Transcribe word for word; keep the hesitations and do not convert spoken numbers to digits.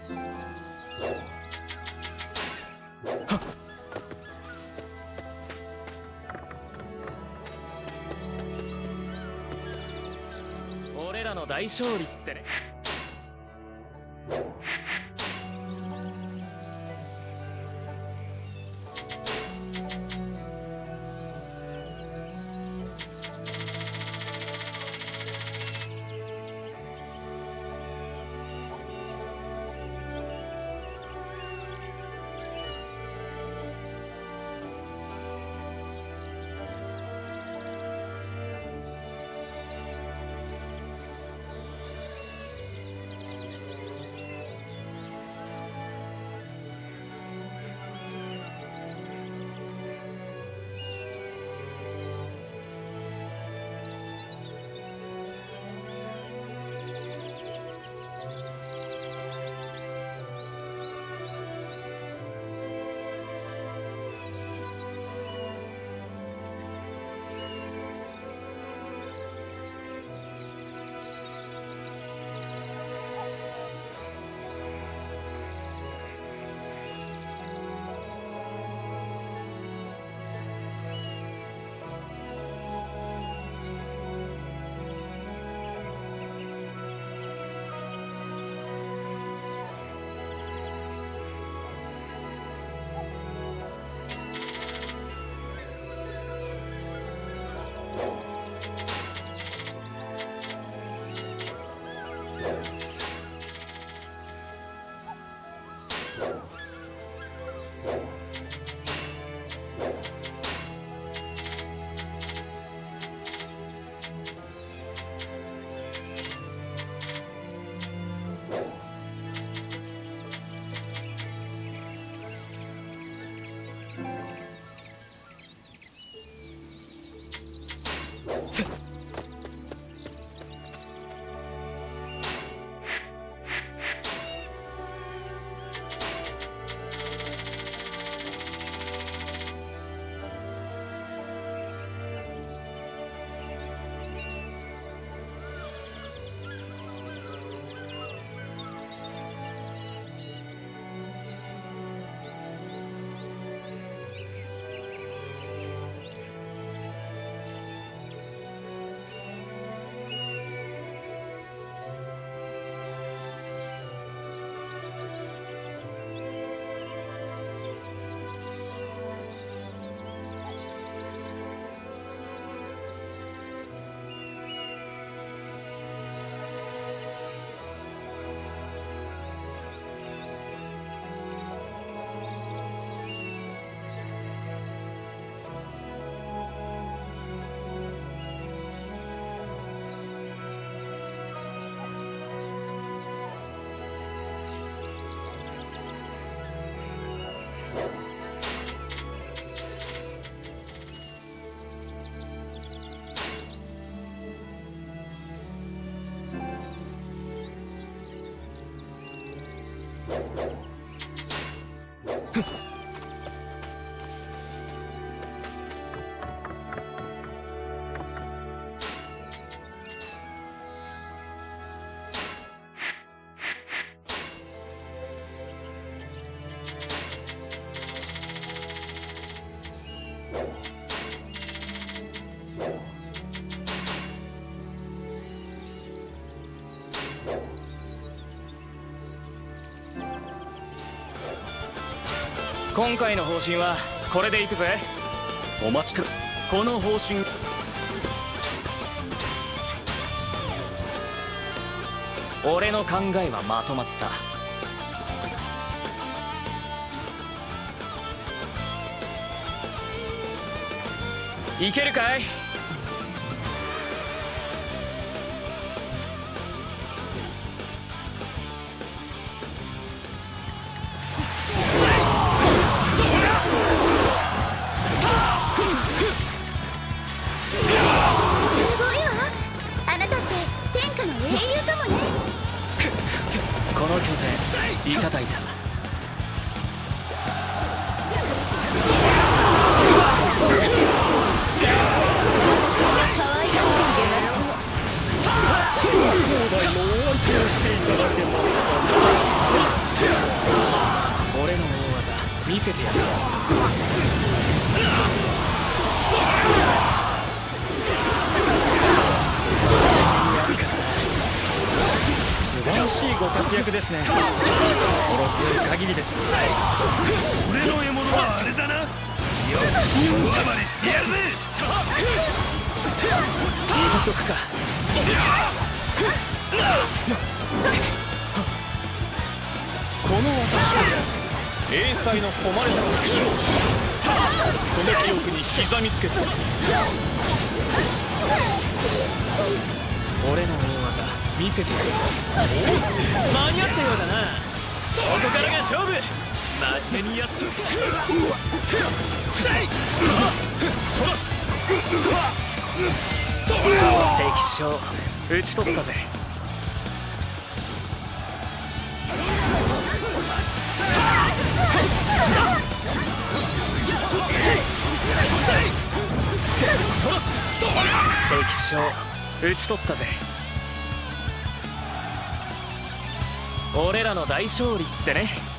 俺らの大勝利ってね。今回の方針はこれでいくぜ。 お待ちくだ。この方針。 俺の考えはまとまった。いけるかい？ この拠点いただいた。兄弟のお相手をしていただけますか。 せてやる。 素晴らしいご活躍ですね。殺す限りです。 俺の獲物はあれだな。よっ上回りしてやるぜ。 言っとくか。 この私こそ英才の誉れなる教師。その記憶に刻みつけて俺の大技見せてやる。 間に合ったようだな。ここからが勝負。真面目にやっとく。 敵将討ち取ったぜ。敵将討ち取ったぜ。俺らの大勝利ってね。